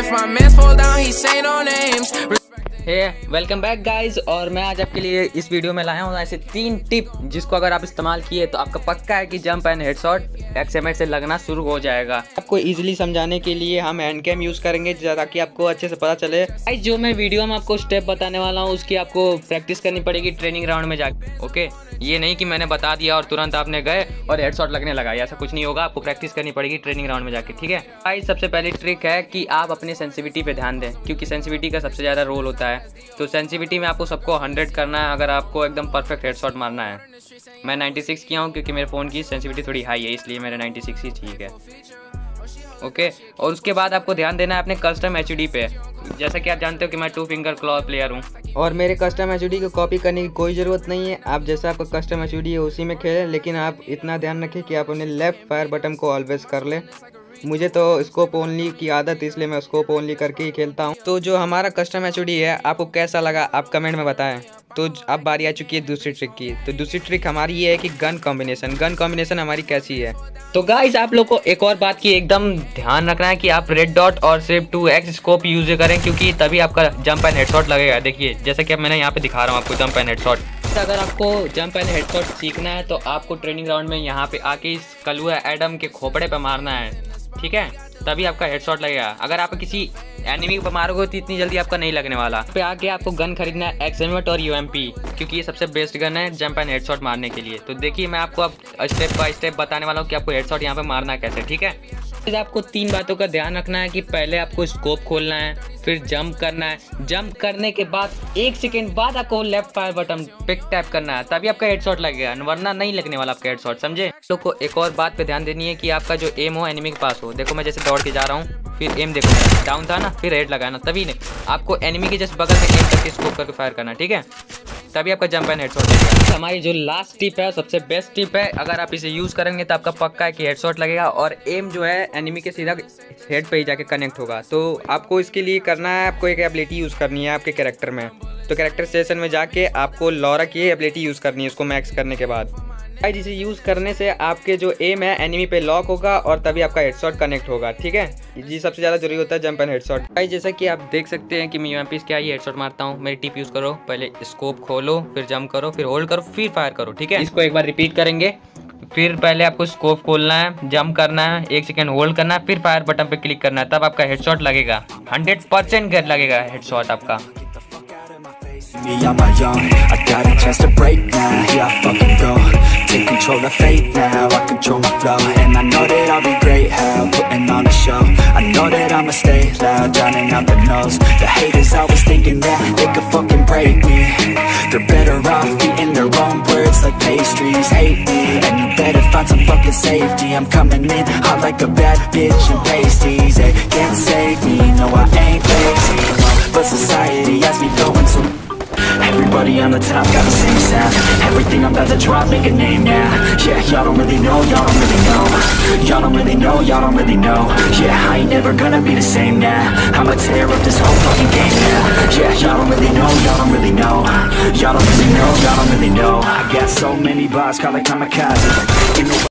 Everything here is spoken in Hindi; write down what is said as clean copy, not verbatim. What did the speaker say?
Watch my mans fall down, he say no names. Welcome back guys. और मैं आज आपके लिए इस वीडियो में लाया हूँ ऐसे 3 टिप जिसको अगर आप इस्तेमाल किए तो आपका पक्का है कि जंप एंड हेडशॉट XMX से लगना शुरू हो जाएगा। आपको इजीली समझाने के लिए हम हैंड कैम यूज़ करेंगे ताकि आपको अच्छे से पता चले। गाइज जो मैं वीडियो में आपको स्टेप बताने वाला हूँ उसकी आपको प्रैक्टिस करनी पड़ेगी ट्रेनिंग ग्राउंड में जाके। ओके, ये नहीं कि मैंने बता दिया और तुरंत आपने गए और हेडशॉट लगने लगा, ऐसा कुछ नहीं होगा। आपको प्रैक्टिस करनी पड़ेगी ट्रेनिंग ग्राउंड में जाके, ठीक है। गाइज सबसे पहली ट्रिक है कि आप अपने सेंसिटिविटी पे ध्यान दें, क्योंकि सेंसिटिविटी का सबसे ज़्यादा रोल होता है। तो सेंसिटिविटी में आपको सबको 100 करना है अगर आपको एकदम परफेक्ट हेडशॉट मारना है। मैं 96 किया हूँ क्योंकि मेरे फ़ोन की सेंसिटिविटी थोड़ी हाई है, इसलिए मेरा 96 ही ठीक है। ओके, और उसके बाद आपको ध्यान देना है अपने कस्टम HUD पे। जैसा कि आप जानते हो कि मैं 2 फिंगर क्लॉ प्लेयर हूँ और मेरे कस्टम HUD को कॉपी करने की कोई ज़रूरत नहीं है। आप जैसा आपका कस्टम HUD है उसी में खेलें, लेकिन आप इतना ध्यान रखें कि आप अपने लेफ्ट फायर बटन को ऑलवेज कर लें। मुझे तो स्कोप ओनली की आदत है, इसलिए मैं स्कोप ओनली करके ही खेलता हूँ। तो जो हमारा कस्टम HUD है आपको कैसा लगा आप कमेंट में बताएं। तो अब बारी आ चुकी है दूसरी ट्रिक की। तो दूसरी ट्रिक हमारी ये है कि गन कॉम्बिनेशन हमारी कैसी है। तो गाइस आप लोग को एक और बात की एकदम ध्यान रखना है कि आप रेड डॉट और सिर्फ 2x स्कोप यूज करें, क्योंकि तभी आपका जंप एंड हेडशॉट लगेगा। देखिए जैसे कि अब मैंने यहाँ पे दिखा रहा हूँ आपको जंप एंड हेडशॉट। अगर आपको जंप एंड हेडशॉट सीखना है तो आपको ट्रेनिंग ग्राउंड में यहाँ पे आके इस कलुआ एडम के खोपड़े पे मारना है, ठीक है, तभी आपका हेडशॉट लगेगा। अगर आप किसी एनिमी को मारोगे तो इतनी जल्दी आपका नहीं लगने वाला। पे आके आपको गन खरीदना है XMX और UMP, क्योंकि ये सबसे बेस्ट गन है जंप एंड हेडशॉट मारने के लिए। तो देखिए मैं आपको अब स्टेप बाय स्टेप बताने वाला हूँ कि आपको हेडशॉट यहाँ पे मारना है कैसे, ठीक है। आपको 3 बातों का ध्यान रखना है कि पहले आपको स्कोप खोलना है, फिर जंप करना है। जंप करने के बाद 1 सेकेंड बाद आपको लेफ्ट फायर बटन पे टैप करना है, तभी आपका हेडशॉट लगेगा, वरना नहीं लगने वाला आपका हेडशॉट, समझे। तो को एक और बात पे ध्यान देनी है कि आपका जो एम हो एनिमी के पास हो। देखो मैं जैसे दौड़ के जा रहा हूँ, फिर एम देखो डाउन था ना, फिर हेड लगाना, तभी नहीं आपको एनिमी के जस्ट बगल में एम करके स्कोप करके फायर करना, ठीक है, तभी आपका जंप एंड हेडशॉट लगेगा। हमारी जो लास्ट टिप है सबसे बेस्ट टिप है, अगर आप इसे यूज़ करेंगे तो आपका पक्का है कि हेडशॉट लगेगा और एम जो है एनिमी के सीधा हेड पे ही जाके कनेक्ट होगा। तो आपको इसके लिए करना है, आपको एक एबिलिटी यूज़ करनी है आपके कैरेक्टर में। तो कैरेक्टर स्टेशन में जाके आपको लॉरा की एबिलिटी यूज़ करनी है उसको मैक्स करने के बाद। जिसे यूज़ करने से आपके जो एम है एनिमी पे लॉक होगा और तभी आपका हेडशॉट कनेक्ट होगा, ठीक है। ये सबसे ज़्यादा जरूरी होता है जंप एंड हेडशॉट। भाई जैसा कि आप देख सकते हैं कि मैं UMP क्या ही हेडशॉट मारता हूँ। मेरी टिप यूज़ करो, पहले स्कोप खोलो, फिर जंप करो, फिर होल्ड करो, फिर फायर करो, ठीक है। इसको एक बार रिपीट करेंगे। फिर पहले आपको स्कोप खोलना है, जंप करना है, 1 सेकेंड होल्ड करना है, फिर फायर बटन पे क्लिक करना है, तब आपका हेडशॉट लगेगा। 100% लगेगा हेडशॉट आपका। Me on my own, I got a chance to break now, here I fucking go, take control of fate now, I control my flow, and I know that I'll be great, how, putting on a show, I know that I'ma stay loud, drowning out the noise, the haters always thinking that they could fucking break me, they're better off eating their own words like pastries, hate me, and you better find some fucking safety, I'm coming in hot like a bad bitch and pasties, they can't save me, no I ain't lazy, no, but society has me going so. Everybody on the top got the same sound. Everything I'm about to drop, make a name now. Yeah, y'all don't really know, y'all don't really know. Y'all don't really know, y'all don't really know. Yeah, I ain't never gonna be the same now. I'ma tear up this whole fucking game now. Yeah, y'all don't really know, y'all don't really know. Y'all don't really know, y'all don't really know. I got so many bars, call like kamikaze. You know